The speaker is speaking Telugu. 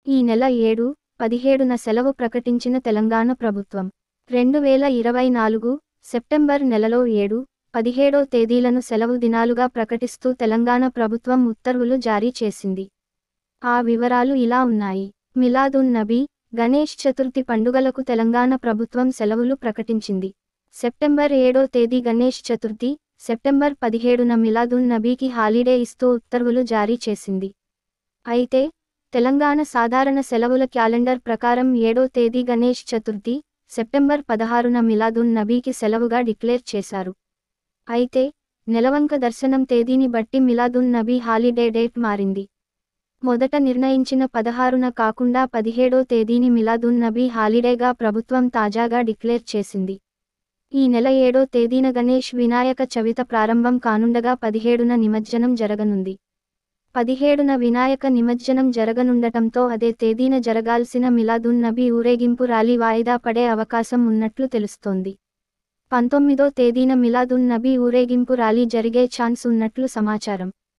ఈ నెల 7, 17న సెలవు ప్రకటించిన తెలంగాణ ప్రభుత్వం 2024 సెప్టెంబర్ నెలలో 7, 17 తేదీలను సెలవు దినాలుగా ప్రకటిస్తూ తెలంగాణ ప్రభుత్వం ఉత్తర్వులు జారీ చేసింది. ఆ వివరాలు ఇలా ఉన్నాయి. మిలాదున్ నబీ, గణేష్ చతుర్థి పండుగలకు తెలంగాణ ప్రభుత్వం సెలవులు ప్రకటించింది. సెప్టెంబర్ 7వ తేదీ గణేష్ చతుర్థి, సెప్టెంబర్ 17న మిలాదున్ నబీకి హాలిడే ఇస్తూ ఉత్తర్వులు జారీ చేసింది. అయితే తెలంగాణ సాధారణ సెలవుల క్యాలెండర్ ప్రకారం 7వ తేదీ గణేష్ చతుర్థి, సెప్టెంబర్ 16న మిలాదున్ నబీకి సెలవుగా డిక్లేర్ చేశారు. అయితే నెలవంక దర్శనం తేదీని బట్టి మిలాదున్ నబీ హాలిడే డేట్ మారింది. మొదట నిర్ణయించిన 16న కాకుండా 17వ తేదీని మిలాదున్ నబీ హాలిడేగా ప్రభుత్వం తాజాగా డిక్లేర్ చేసింది. ఈ నెల 7వ తేదీన గణేష్ వినాయక చవితి ప్రారంభం కానుండగా 17న నిమజ్జనం జరగనుంది. 17న వినాయక నిమజ్జనం జరగనుండటంతో అదే తేదీన జరగాల్సిన మిలాదున్ నబీ ఊరేగింపు ర్యాలీ వాయిదా పడే అవకాశం ఉన్నట్లు తెలుస్తోంది. 19వ తేదీన మిలాదున్ నబీ ఊరేగింపు ర్యాలీ జరిగే ఛాన్స్ ఉన్నట్లు సమాచారం.